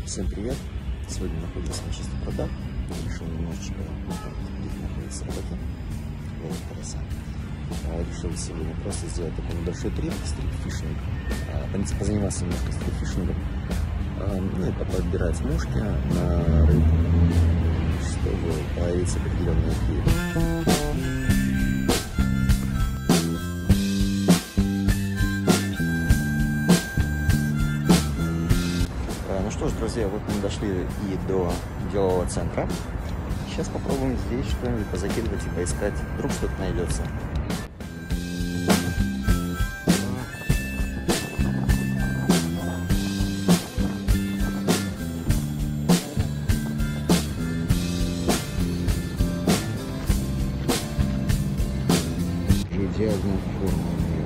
Всем привет! Сегодня находимся на чистых прудах. Решил немножечко где находится рыбаки. Вот краса. Решил сегодня просто сделать такой небольшой трип, стрипфишинг. Позаниматься немножко стрипфишингом. Ну и подбирать мушки на рыбу, чтобы появиться определенные клиенты. Ну что ж, друзья, вот мы дошли и до делового центра. Сейчас попробуем здесь что-нибудь позакидывать и поискать. Вдруг что-то найдется. Идеальная форма у нее.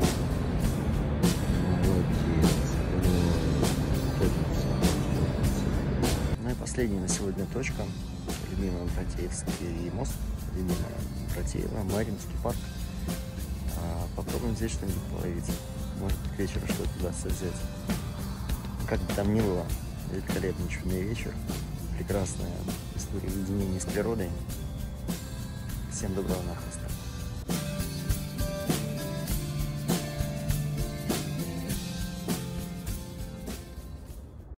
Ну и последняя на сегодня точка. Любимый Братеевский мост, любимая Братеева, Маринский парк. Попробуем здесь что-нибудь половить. Может быть, к вечеру что-то удастся взять. Как бы там ни было, великолепный чудный вечер. Прекрасная история единения с природой. Всем доброго нахреста.